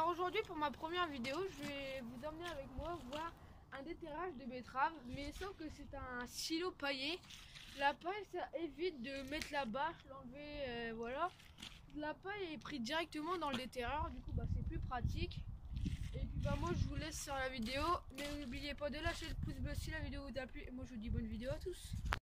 Alors aujourd'hui pour ma première vidéo, je vais vous emmener avec moi voir un déterrage de betterave, mais sauf que c'est un silo paillé. La paille, ça évite de mettre la bâche, l'enlever, voilà. La paille est prise directement dans le déterreur, du coup c'est plus pratique. Et puis moi je vous laisse sur la vidéo, mais n'oubliez pas de lâcher le pouce bleu si la vidéo vous a plu. Et moi je vous dis bonne vidéo à tous.